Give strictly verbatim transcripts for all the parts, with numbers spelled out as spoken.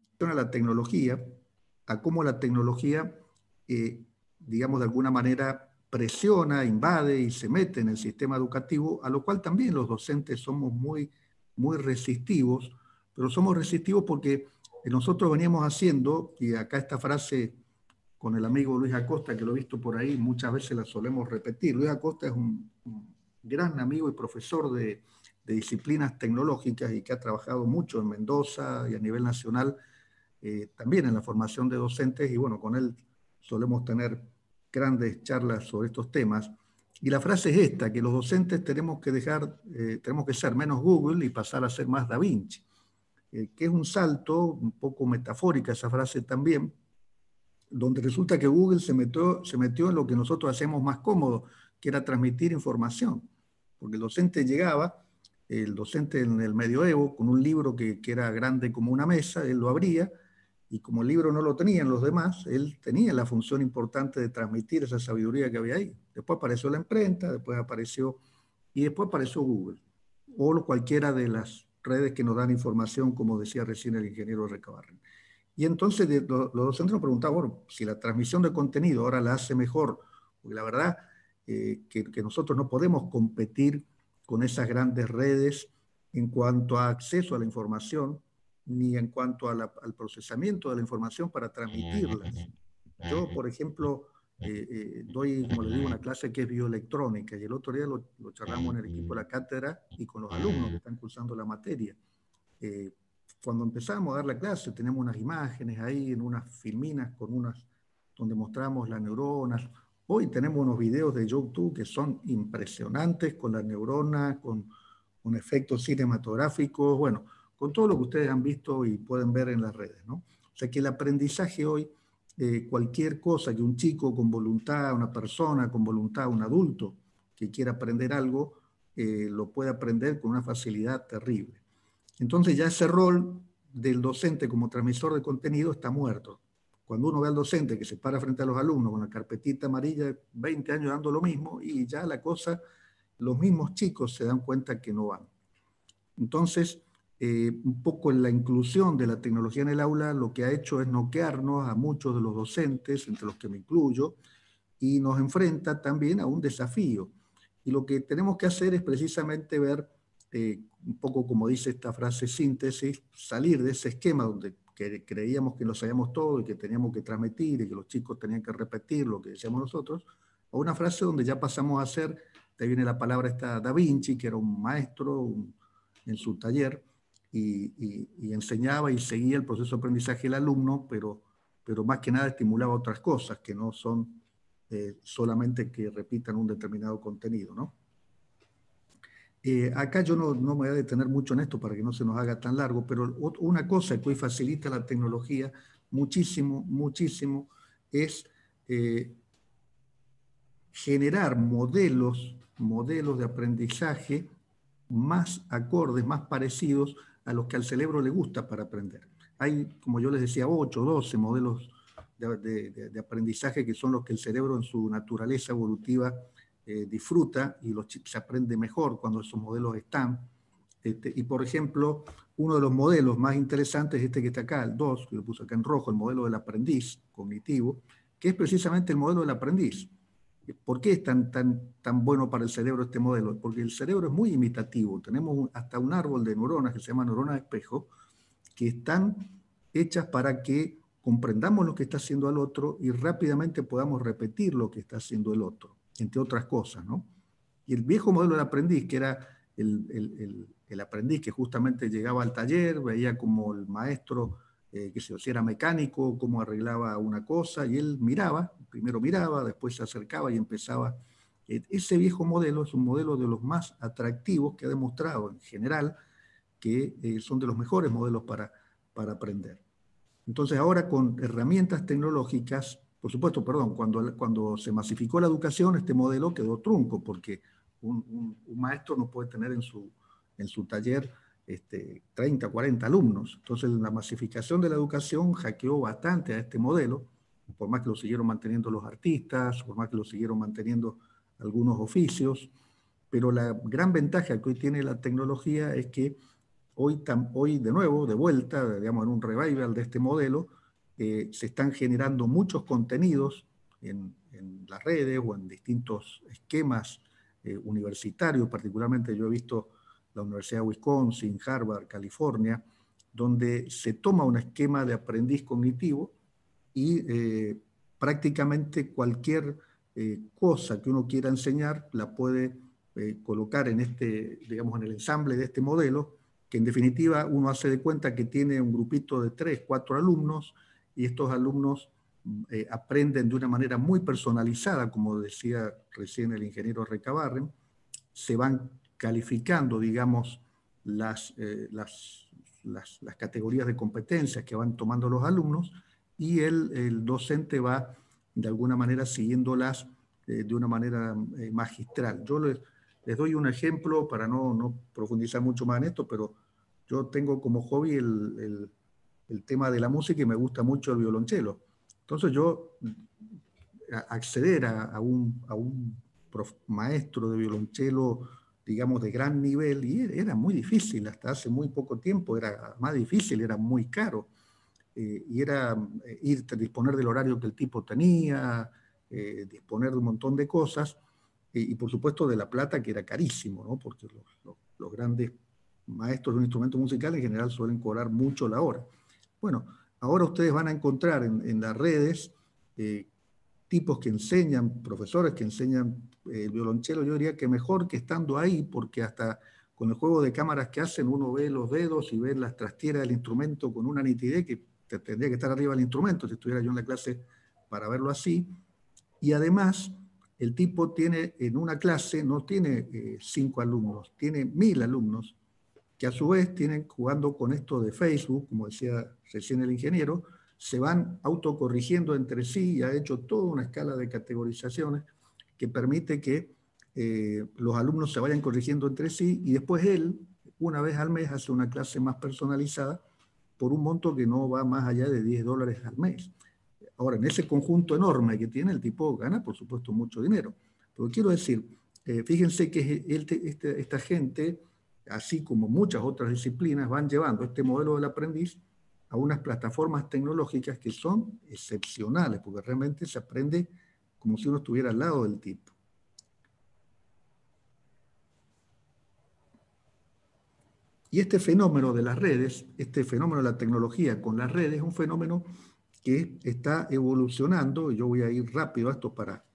a la tecnología, a cómo la tecnología, eh, digamos, de alguna manera presiona, invade y se mete en el sistema educativo, a lo cual también los docentes somos muy, muy resistivos, pero somos resistivos porque nosotros veníamos haciendo, y acá esta frase con el amigo Luis Acosta, que lo he visto por ahí, muchas veces la solemos repetir. Luis Acosta es un, un gran amigo y profesor de, de disciplinas tecnológicas y que ha trabajado mucho en Mendoza y a nivel nacional, eh, también en la formación de docentes, y bueno, con él solemos tener grandes charlas sobre estos temas. Y la frase es esta, que los docentes tenemos que dejar, eh, tenemos que ser menos Google y pasar a ser más Da Vinci, eh, que es un salto, un poco metafórica esa frase también, donde resulta que Google se metió, se metió en lo que nosotros hacemos más cómodo, que era transmitir información. Porque el docente llegaba, el docente en el medioevo, con un libro que, que era grande como una mesa, él lo abría, y como el libro no lo tenían los demás, él tenía la función importante de transmitir esa sabiduría que había ahí. Después apareció la imprenta, después apareció, y después apareció Google, o cualquiera de las redes que nos dan información, como decía recién el ingeniero Recabarren. Y entonces de, lo, los docentes nos preguntaban, bueno, si la transmisión de contenido ahora la hace mejor, porque la verdad eh, que, que nosotros no podemos competir con esas grandes redes en cuanto a acceso a la información, ni en cuanto a la, al procesamiento de la información para transmitirlas. Yo, por ejemplo, eh, eh, doy, como les digo, una clase que es bioelectrónica, y el otro día lo, lo charlamos en el equipo de la cátedra y con los alumnos que están cursando la materia. Eh, Cuando empezamos a dar la clase, tenemos unas imágenes ahí en unas filminas con unas, donde mostramos las neuronas. Hoy tenemos unos videos de YouTube que son impresionantes con las neuronas, con, con efectos cinematográficos, bueno, con todo lo que ustedes han visto y pueden ver en las redes, ¿no? O sea que el aprendizaje hoy, eh, cualquier cosa que un chico con voluntad, una persona con voluntad, un adulto que quiera aprender algo, eh, lo puede aprender con una facilidad terrible. Entonces ya ese rol del docente como transmisor de contenido está muerto. Cuando uno ve al docente que se para frente a los alumnos con la carpetita amarilla, veinte años dando lo mismo, y ya la cosa, los mismos chicos se dan cuenta que no van. Entonces, eh, un poco en la inclusión de la tecnología en el aula, lo que ha hecho es noquearnos a muchos de los docentes, entre los que me incluyo, y nos enfrenta también a un desafío. Y lo que tenemos que hacer es precisamente ver, eh, un poco como dice esta frase síntesis, salir de ese esquema donde que creíamos que lo sabíamos todo y que teníamos que transmitir y que los chicos tenían que repetir lo que decíamos nosotros, a una frase donde ya pasamos a ser, te viene la palabra esta Da Vinci, que era un maestro un, en su taller y, y, y enseñaba y seguía el proceso de aprendizaje del alumno, pero, pero más que nada estimulaba otras cosas que no son eh, solamente que repitan un determinado contenido, ¿no? Eh, acá yo no, no me voy a detener mucho en esto para que no se nos haga tan largo, pero una cosa que hoy facilita la tecnología muchísimo, muchísimo, es eh, generar modelos, modelos de aprendizaje más acordes, más parecidos a los que al cerebro le gusta para aprender. Hay, como yo les decía, ocho, doce modelos de, de, de aprendizaje que son los que el cerebro en su naturaleza evolutiva eh, disfruta, y los se aprende mejor cuando esos modelos están. Este, y por ejemplo, uno de los modelos más interesantes es este que está acá, el dos, que lo puse acá en rojo, el modelo del aprendiz cognitivo, que es precisamente el modelo del aprendiz. ¿Por qué es tan, tan, tan bueno para el cerebro este modelo? Porque el cerebro es muy imitativo. Tenemos hasta un árbol de neuronas que se llama neuronas de espejo, que están hechas para que comprendamos lo que está haciendo el otro y rápidamente podamos repetir lo que está haciendo el otro, entre otras cosas, ¿no? Y el viejo modelo del aprendiz, que era el, el, el, el aprendiz que justamente llegaba al taller, veía como el maestro, eh, que si era mecánico, cómo arreglaba una cosa, y él miraba, primero miraba, después se acercaba y empezaba. Eh, ese viejo modelo es un modelo de los más atractivos que ha demostrado en general que eh, son de los mejores modelos para, para aprender. Entonces ahora con herramientas tecnológicas, por supuesto, perdón, cuando, cuando se masificó la educación, este modelo quedó trunco, porque un, un, un maestro no puede tener en su, en su taller este, treinta, cuarenta alumnos. Entonces la masificación de la educación hackeó bastante a este modelo, por más que lo siguieron manteniendo los artistas, por más que lo siguieron manteniendo algunos oficios, pero la gran ventaja que hoy tiene la tecnología es que hoy, tam, hoy de nuevo, de vuelta, digamos, en un revival de este modelo, eh, se están generando muchos contenidos en, en las redes o en distintos esquemas eh, universitarios. Particularmente yo he visto la Universidad de Wisconsin, Harvard, California, donde se toma un esquema de aprendiz cognitivo y eh, prácticamente cualquier eh, cosa que uno quiera enseñar la puede eh, colocar en este, digamos, en el ensamble de este modelo, que en definitiva uno hace de cuenta que tiene un grupito de tres, cuatro alumnos, y estos alumnos eh, aprenden de una manera muy personalizada, como decía recién el ingeniero Recabarren, se van calificando, digamos, las, eh, las, las, las categorías de competencias que van tomando los alumnos, y el, el docente va de alguna manera siguiéndolas eh, de una manera eh, magistral. Yo les, les doy un ejemplo para no, no profundizar mucho más en esto, pero yo tengo como hobby el, el, el tema de la música y me gusta mucho el violonchelo. Entonces yo acceder a, a un, a un prof, maestro de violonchelo, digamos, de gran nivel, y era muy difícil, hasta hace muy poco tiempo era más difícil, era muy caro. Eh, y era eh, ir, disponer del horario que el tipo tenía, eh, disponer de un montón de cosas, eh, y por supuesto de la plata, que era carísimo, ¿no? Porque los, los, los grandes maestros de un instrumento musical en general suelen cobrar mucho la hora. Bueno, ahora ustedes van a encontrar en, en las redes eh, tipos que enseñan, profesores que enseñan eh, el violonchelo, yo diría que mejor que estando ahí, porque hasta con el juego de cámaras que hacen uno ve los dedos y ve las trastieras del instrumento con una nitidez que tendría que estar arriba del instrumento si estuviera yo en la clase para verlo así. Y además, el tipo tiene en una clase, no tiene eh, cinco alumnos, tiene mil alumnos, que a su vez tienen, jugando con esto de Facebook, como decía recién el ingeniero, se van autocorrigiendo entre sí y ha hecho toda una escala de categorizaciones que permite que eh, los alumnos se vayan corrigiendo entre sí, y después él, una vez al mes, hace una clase más personalizada por un monto que no va más allá de diez dólares al mes. Ahora, en ese conjunto enorme que tiene, el tipo gana, por supuesto, mucho dinero. Pero quiero decir, eh, fíjense que este, este, esta gente, así como muchas otras disciplinas, van llevando este modelo del aprendiz a unas plataformas tecnológicas que son excepcionales, porque realmente se aprende como si uno estuviera al lado del tipo. Y este fenómeno de las redes, este fenómeno de la tecnología con las redes, es un fenómeno que está evolucionando, y yo voy a ir rápido a esto para,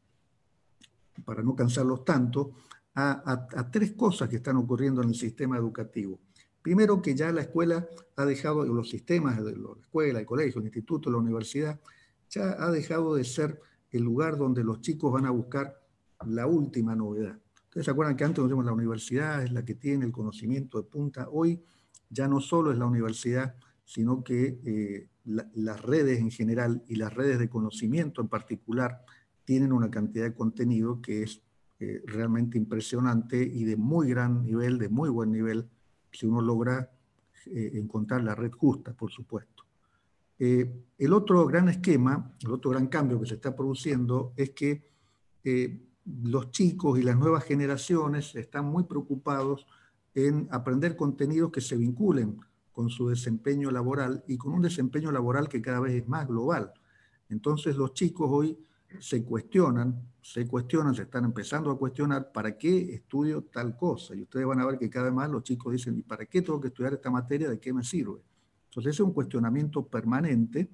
para no cansarlos tanto, a, a, a tres cosas que están ocurriendo en el sistema educativo. Primero, que ya la escuela ha dejado, los sistemas de la escuela, el colegio, el instituto, la universidad, ya ha dejado de ser el lugar donde los chicos van a buscar la última novedad. Ustedes se acuerdan que antes decíamos la universidad es la que tiene el conocimiento de punta. Hoy ya no solo es la universidad, sino que eh, la, las redes en general y las redes de conocimiento en particular tienen una cantidad de contenido que es eh, realmente impresionante y de muy gran nivel, de muy buen nivel, si uno logra eh, encontrar la red justa, por supuesto. Eh, el otro gran esquema, el otro gran cambio que se está produciendo es que eh, los chicos y las nuevas generaciones están muy preocupados en aprender contenidos que se vinculen con su desempeño laboral y con un desempeño laboral que cada vez es más global. Entonces los chicos hoy se cuestionan, se cuestionan, se están empezando a cuestionar para qué estudio tal cosa. Y ustedes van a ver que cada vez más los chicos dicen, ¿y para qué tengo que estudiar esta materia? ¿De qué me sirve? Entonces ese es un cuestionamiento permanente.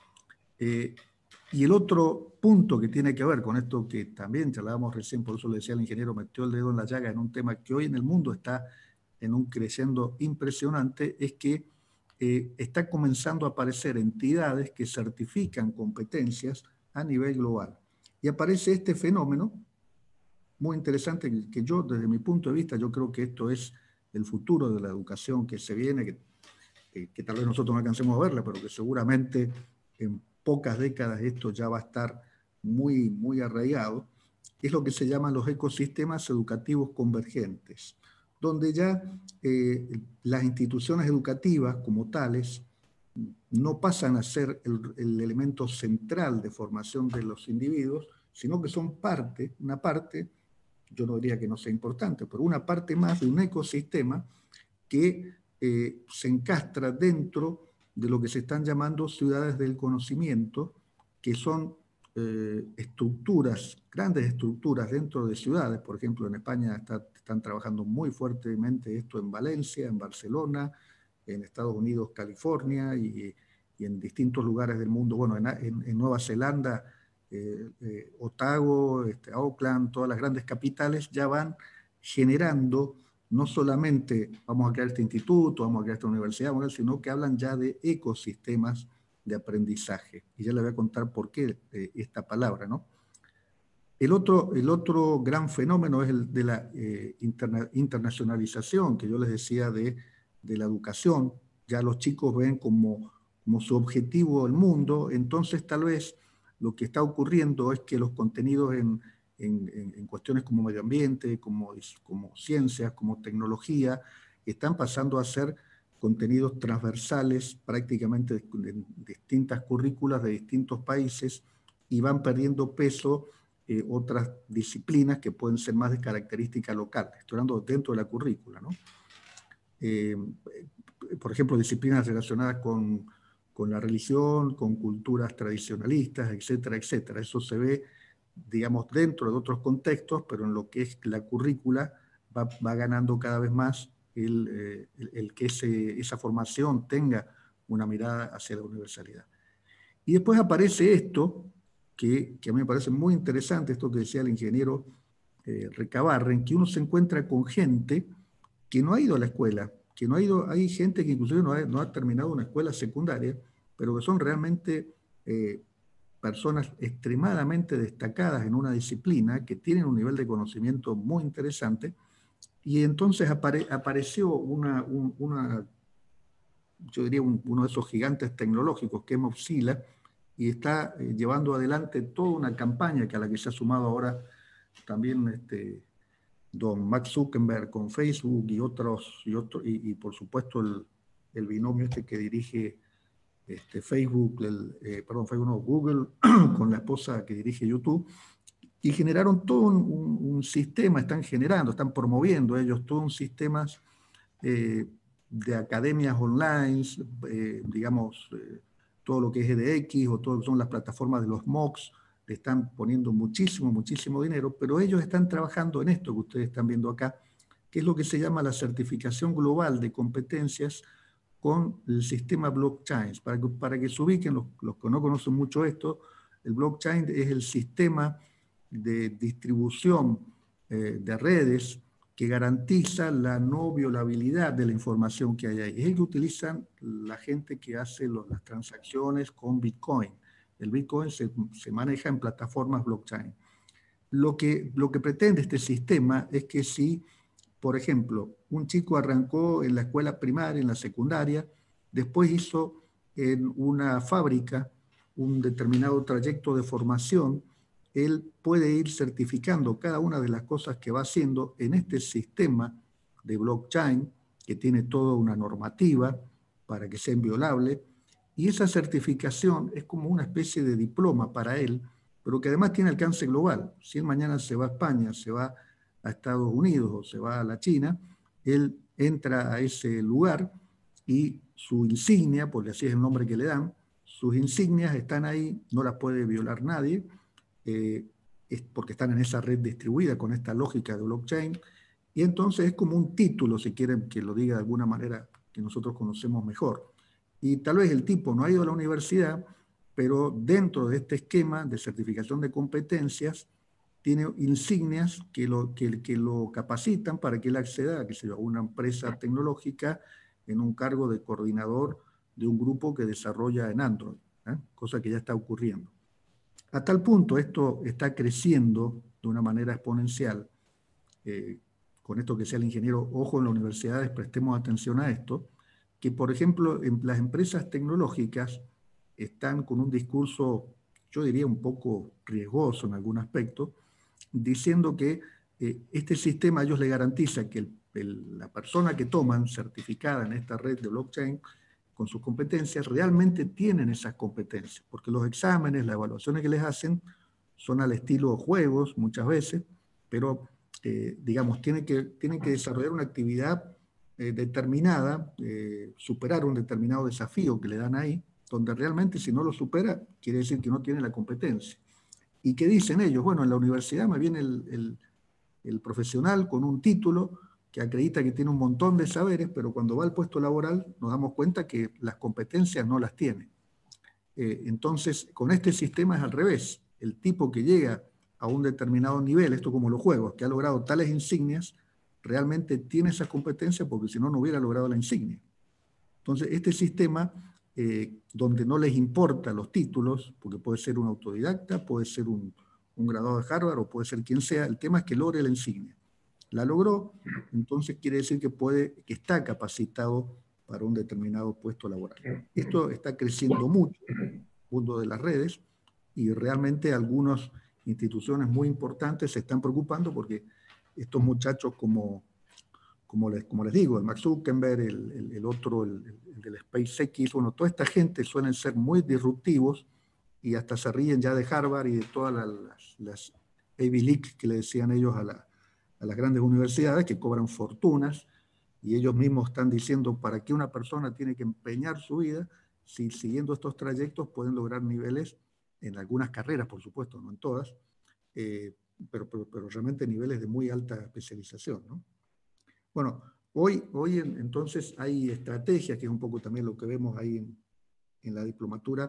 Eh, y el otro punto que tiene que ver con esto que también charlábamos recién, por eso le decía al ingeniero, metió el dedo en la llaga en un tema que hoy en el mundo está en un creciendo impresionante, es que eh, está comenzando a aparecer entidades que certifican competencias a nivel global. Y aparece este fenómeno muy interesante que, que yo, desde mi punto de vista, yo creo que esto es el futuro de la educación que se viene, que, que, que tal vez nosotros no alcancemos a verla, pero que seguramente en pocas décadas esto ya va a estar muy, muy arraigado, es lo que se llaman los ecosistemas educativos convergentes, donde ya eh, las instituciones educativas como tales no pasan a ser el, el elemento central de formación de los individuos, sino que son parte, una parte, yo no diría que no sea importante, pero una parte más de un ecosistema que eh, se encastra dentro de lo que se están llamando ciudades del conocimiento, que son eh, estructuras, grandes estructuras dentro de ciudades. Por ejemplo, en España está, están trabajando muy fuertemente esto en Valencia, en Barcelona, en Estados Unidos, California y, y en distintos lugares del mundo. Bueno, en, en, en Nueva Zelanda, eh, eh, Otago, este, Auckland, todas las grandes capitales ya van generando no solamente vamos a crear este instituto, vamos a crear esta universidad, sino que hablan ya de ecosistemas de aprendizaje. Y ya les voy a contar por qué eh, esta palabra, ¿no? El otro, el otro gran fenómeno es el de la eh, interna, internacionalización, que yo les decía de, de la educación. Ya los chicos ven como, como su objetivo el mundo, entonces tal vez lo que está ocurriendo es que los contenidos en, en, en cuestiones como medio ambiente, como, como ciencias, como tecnología, están pasando a ser contenidos transversales prácticamente en distintas currículas de distintos países y van perdiendo peso eh, otras disciplinas que pueden ser más de característica local. Estoy hablando dentro de la currícula, ¿no? Eh, por ejemplo, disciplinas relacionadas con, con la religión, con culturas tradicionalistas, etcétera, etcétera. Eso se ve, digamos, dentro de otros contextos, pero en lo que es la currícula va, va ganando cada vez más el, eh, el, el que ese, esa formación tenga una mirada hacia la universalidad. Y después aparece esto, que, que a mí me parece muy interesante, esto que decía el ingeniero eh, Recabarren, que uno se encuentra con gente que no ha ido a la escuela, que no ha ido, hay gente que inclusive no ha, no ha terminado una escuela secundaria, pero que son realmente eh, personas extremadamente destacadas en una disciplina, que tienen un nivel de conocimiento muy interesante, y entonces apare, apareció una, un, una, yo diría un, uno de esos gigantes tecnológicos que es Mozilla, y está eh, llevando adelante toda una campaña que a la que se ha sumado ahora también este, don Mark Zuckerberg con Facebook y otros, y, otro, y, y por supuesto el, el binomio este que dirige este, Facebook, el, eh, perdón, Facebook no, Google, con la esposa que dirige YouTube, y generaron todo un, un, un sistema, están generando, están promoviendo ellos todo un sistema eh, de academias online, eh, digamos, eh, todo lo que es edX o todo lo que son las plataformas de los MOOCs, le están poniendo muchísimo, muchísimo dinero, pero ellos están trabajando en esto que ustedes están viendo acá, que es lo que se llama la certificación global de competencias con el sistema blockchain. Para que, para que se ubiquen los, los que no conocen mucho esto, el blockchain es el sistema de distribución eh, de redes que garantiza la no violabilidad de la información que hay ahí. Es el que utilizan la gente que hace los, las transacciones con Bitcoin. El Bitcoin se, se maneja en plataformas blockchain. Lo que, lo que pretende este sistema es que si, por ejemplo, un chico arrancó en la escuela primaria, en la secundaria, después hizo en una fábrica un determinado trayecto de formación, él puede ir certificando cada una de las cosas que va haciendo en este sistema de blockchain, que tiene toda una normativa para que sea inviolable, y esa certificación es como una especie de diploma para él, pero que además tiene alcance global. Si él mañana se va a España, se va a Estados Unidos o se va a la China, él entra a ese lugar y su insignia, porque así es el nombre que le dan, sus insignias están ahí, no las puede violar nadie, eh, es porque están en esa red distribuida con esta lógica de blockchain, y entonces es como un título, si quieren que lo diga de alguna manera que nosotros conocemos mejor. Y tal vez el tipo no ha ido a la universidad, pero dentro de este esquema de certificación de competencias, tiene insignias que lo, que, que lo capacitan para que él acceda a, que sea, una empresa tecnológica en un cargo de coordinador de un grupo que desarrolla en Android, ¿eh? Cosa que ya está ocurriendo. A tal punto esto está creciendo de una manera exponencial. Eh, con esto que sea el ingeniero, ojo en las universidades, prestemos atención a esto, que por ejemplo en las empresas tecnológicas están con un discurso, yo diría un poco riesgoso en algún aspecto, diciendo que eh, este sistema a ellos le garantiza que el, el, la persona que toman certificada en esta red de blockchain con sus competencias realmente tienen esas competencias, porque los exámenes, las evaluaciones que les hacen son al estilo juegos muchas veces, pero eh, digamos, tienen que, tienen que desarrollar una actividad eh, determinada, eh, superar un determinado desafío que le dan ahí, donde realmente si no lo supera, quiere decir que no tiene la competencia. ¿Y qué dicen ellos? Bueno, en la universidad me viene el, el, el profesional con un título que acredita que tiene un montón de saberes, pero cuando va al puesto laboral nos damos cuenta que las competencias no las tiene. Eh, entonces, con este sistema es al revés. El tipo que llega a un determinado nivel, esto como los juegos, que ha logrado tales insignias, realmente tiene esas competencias porque si no, no hubiera logrado la insignia. Entonces, este sistema, eh, donde no les importa los títulos, porque puede ser un autodidacta, puede ser un, un graduado de Harvard o puede ser quien sea, el tema es que logre la insignia. La logró, entonces quiere decir que, puede, que está capacitado para un determinado puesto laboral. Esto está creciendo mucho en el mundo de las redes y realmente algunas instituciones muy importantes se están preocupando porque estos muchachos como, como, les, como les digo, el Mark Zuckerberg, el, el, el otro, el, el del SpaceX, bueno, toda esta gente suelen ser muy disruptivos y hasta se ríen ya de Harvard y de todas las, las Ivy League que le decían ellos a, la, a las grandes universidades que cobran fortunas y ellos mismos están diciendo para qué una persona tiene que empeñar su vida si siguiendo estos trayectos pueden lograr niveles en algunas carreras, por supuesto, no en todas, eh, pero, pero, pero realmente niveles de muy alta especialización, ¿no? Bueno, hoy, hoy entonces hay estrategias, que es un poco también lo que vemos ahí en, en la diplomatura,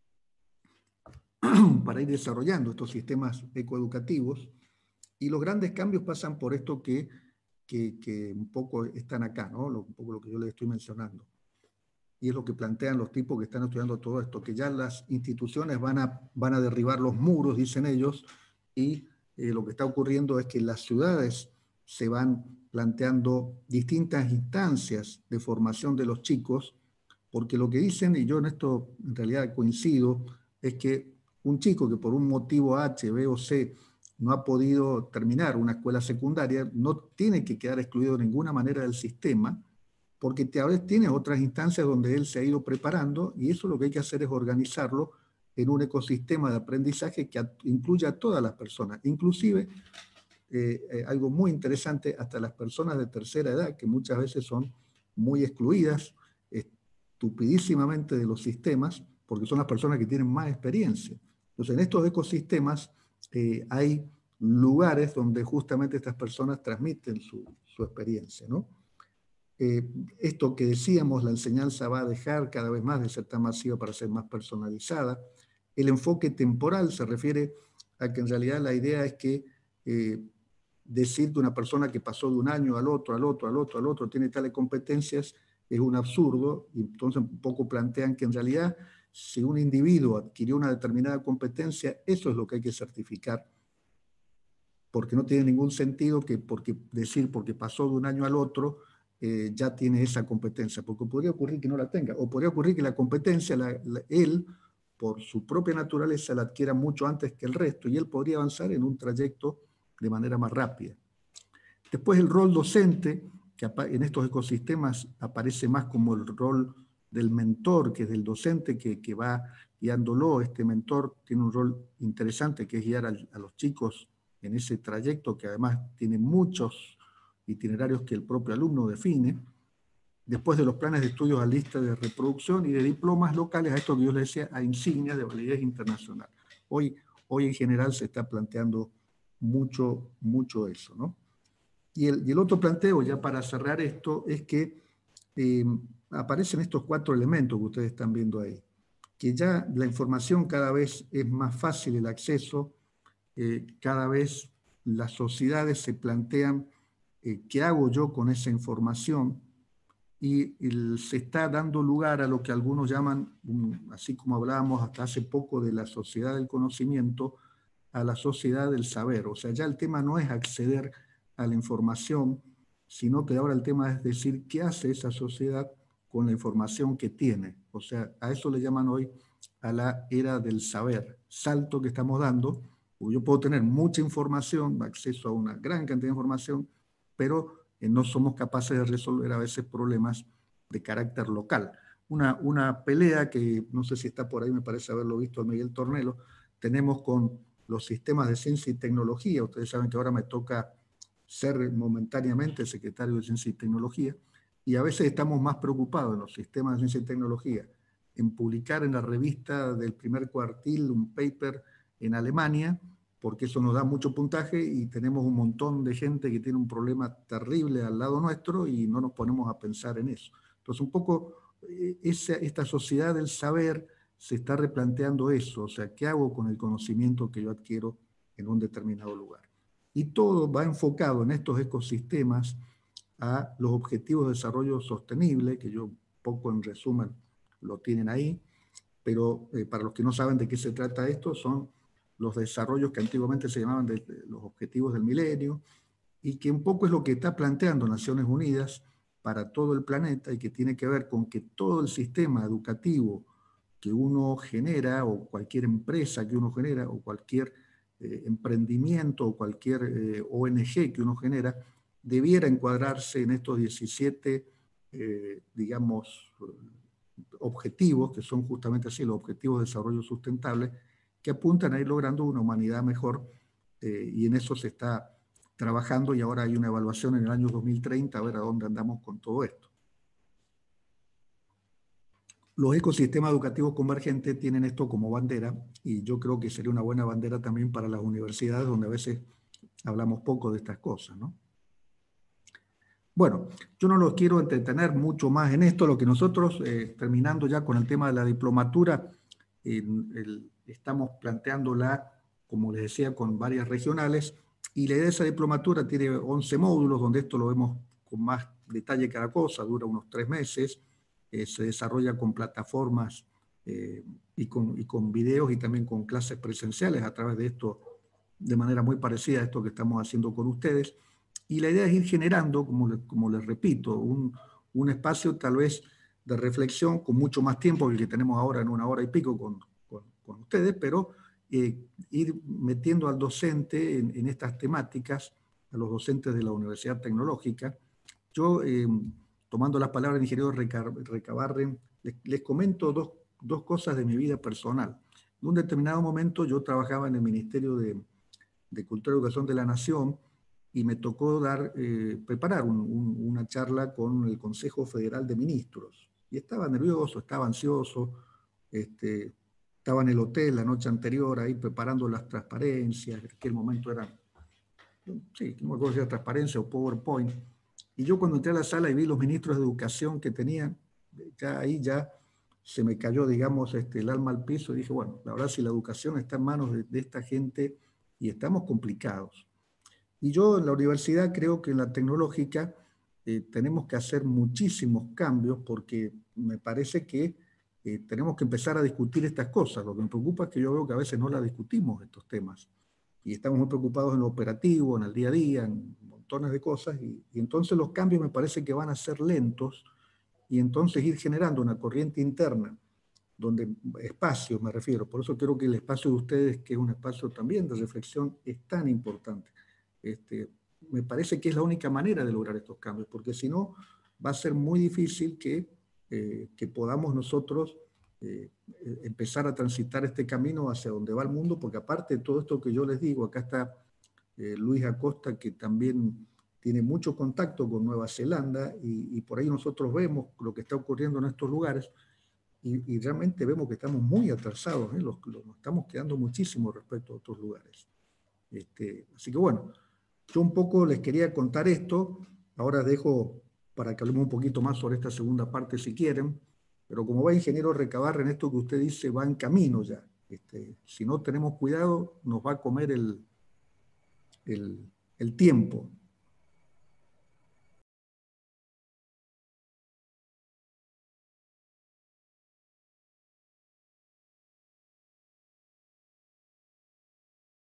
para ir desarrollando estos sistemas ecoeducativos, y los grandes cambios pasan por esto que, que, que un poco están acá, ¿no? Lo, un poco lo que yo les estoy mencionando. Y es lo que plantean los tipos que están estudiando todo esto, que ya las instituciones van a, van a derribar los muros, dicen ellos, y eh, lo que está ocurriendo es que las ciudades se van planteando distintas instancias de formación de los chicos, porque lo que dicen, y yo en esto en realidad coincido, es que un chico que por un motivo H, B o C no ha podido terminar una escuela secundaria, no tiene que quedar excluido de ninguna manera del sistema, porque a veces tiene otras instancias donde él se ha ido preparando y eso lo que hay que hacer es organizarlo en un ecosistema de aprendizaje que incluya a todas las personas, inclusive eh, eh, algo muy interesante, hasta las personas de tercera edad, que muchas veces son muy excluidas estupidísimamente de los sistemas, porque son las personas que tienen más experiencia. Entonces, en estos ecosistemas eh, hay lugares donde justamente estas personas transmiten su, su experiencia, ¿no? Eh, esto que decíamos, la enseñanza va a dejar cada vez más de ser tan masiva para ser más personalizada. El enfoque temporal se refiere a que en realidad la idea es que eh, decir que una persona que pasó de un año al otro, al otro, al otro, al otro, tiene tales competencias, es un absurdo, y entonces un poco plantean que en realidad si un individuo adquirió una determinada competencia, eso es lo que hay que certificar, porque no tiene ningún sentido que porque decir porque pasó de un año al otro, Eh, ya tiene esa competencia, porque podría ocurrir que no la tenga, o podría ocurrir que la competencia, la, la, él, por su propia naturaleza, la adquiera mucho antes que el resto, y él podría avanzar en un trayecto de manera más rápida. Después el rol docente, que en estos ecosistemas aparece más como el rol del mentor, que es del docente que, que va guiándolo. Este mentor tiene un rol interesante, que es guiar a, a los chicos en ese trayecto, que además tiene muchos itinerarios que el propio alumno define. Después de los planes de estudios a lista de reproducción y de diplomas locales, a esto que yo les decía, a insignias de validez internacional. Hoy, hoy en general se está planteando mucho, mucho eso, ¿no? Y el, y el otro planteo, ya para cerrar esto, es que eh, aparecen estos cuatro elementos que ustedes están viendo ahí, que ya la información cada vez es más fácil el acceso, eh, cada vez las sociedades se plantean eh, qué hago yo con esa información, y el, se está dando lugar a lo que algunos llaman, um, así como hablábamos hasta hace poco de la sociedad del conocimiento, a la sociedad del saber. O sea, ya el tema no es acceder a la información, sino que ahora el tema es decir qué hace esa sociedad con la información que tiene. O sea, a eso le llaman hoy a la era del saber, salto que estamos dando, porque yo puedo tener mucha información, acceso a una gran cantidad de información, pero eh, no somos capaces de resolver a veces problemas de carácter local. Una, una pelea que no sé si está por ahí, me parece haberlo visto a Miguel Tornelo, tenemos con los sistemas de ciencia y tecnología. Ustedes saben que ahora me toca ser momentáneamente secretario de Ciencia y Tecnología, y a veces estamos más preocupados en los sistemas de ciencia y tecnología en publicar en la revista del primer cuartil un paper en Alemania, porque eso nos da mucho puntaje y tenemos un montón de gente que tiene un problema terrible al lado nuestro y no nos ponemos a pensar en eso. Entonces, un poco eh, esa, esta sociedad del saber se está replanteando eso, o sea, ¿qué hago con el conocimiento que yo adquiero en un determinado lugar? Y todo va enfocado en estos ecosistemas a los objetivos de desarrollo sostenible, que yo poco en resumen lo tienen ahí, pero eh, para los que no saben de qué se trata esto, son los desarrollos que antiguamente se llamaban de, de los objetivos del milenio, y que un poco es lo que está planteando Naciones Unidas para todo el planeta y que tiene que ver con que todo el sistema educativo que uno genera o cualquier empresa que uno genera o cualquier eh, emprendimiento o cualquier eh, O N G que uno genera debiera encuadrarse en estos diecisiete, eh, digamos, objetivos, que son justamente así, los objetivos de desarrollo sustentable, que apuntan a ir logrando una humanidad mejor, eh, y en eso se está trabajando y ahora hay una evaluación en el año dos mil treinta a ver a dónde andamos con todo esto. Los ecosistemas educativos convergentes tienen esto como bandera y yo creo que sería una buena bandera también para las universidades donde a veces hablamos poco de estas cosas, ¿no? Bueno, yo no los quiero entretener mucho más en esto. Lo que nosotros, eh, terminando ya con el tema de la diplomatura, eh, el, estamos planteándola, como les decía, con varias regionales, y la idea de esa diplomatura tiene once módulos, donde esto lo vemos con más detalle cada cosa, dura unos tres meses, eh, se desarrolla con plataformas eh, y, con, y con videos y también con clases presenciales a través de esto, de manera muy parecida a esto que estamos haciendo con ustedes. Y la idea es ir generando, como les, como les repito, un, un espacio tal vez de reflexión con mucho más tiempo que el que tenemos ahora en una hora y pico con, con, con ustedes, pero eh, ir metiendo al docente en, en estas temáticas, a los docentes de la Universidad Tecnológica. Yo, eh, tomando las palabras del ingeniero Recabarren, les, les comento dos, dos cosas de mi vida personal. En un determinado momento yo trabajaba en el Ministerio de, de Cultura y Educación de la Nación, y me tocó dar, eh, preparar un, un, una charla con el Consejo Federal de Ministros. Y estaba nervioso, estaba ansioso, este, estaba en el hotel la noche anterior ahí preparando las transparencias, en aquel momento era, sí, no me acuerdo si era transparencia o PowerPoint. Y yo cuando entré a la sala y vi los ministros de educación que tenían, ya ahí ya se me cayó, digamos, este, el alma al piso y dije, bueno, la verdad si la educación está en manos de, de esta gente y estamos complicados. Y yo en la universidad creo que en la tecnológica eh, tenemos que hacer muchísimos cambios porque me parece que eh, tenemos que empezar a discutir estas cosas. Lo que me preocupa es que yo veo que a veces no las discutimos estos temas. Y estamos muy preocupados en lo operativo, en el día a día, en montones de cosas. Y, y entonces los cambios me parece que van a ser lentos y entonces ir generando una corriente interna donde espacio me refiero. Por eso creo que el espacio de ustedes, que es un espacio también de reflexión, es tan importante. Este, me parece que es la única manera de lograr estos cambios, porque si no, va a ser muy difícil que, eh, que podamos nosotros eh, empezar a transitar este camino hacia donde va el mundo, porque aparte de todo esto que yo les digo, acá está eh, Luis Acosta, que también tiene mucho contacto con Nueva Zelanda, y, y por ahí nosotros vemos lo que está ocurriendo en estos lugares, y, y realmente vemos que estamos muy atrasados, ¿eh? los, los, nos estamos quedando muchísimo respecto a otros lugares. Este, así que bueno, yo un poco les quería contar esto, ahora dejo para que hablemos un poquito más sobre esta segunda parte si quieren, pero como va ingeniero Recabarren, esto que usted dice va en camino ya. Este, si no tenemos cuidado, nos va a comer el, el, el tiempo.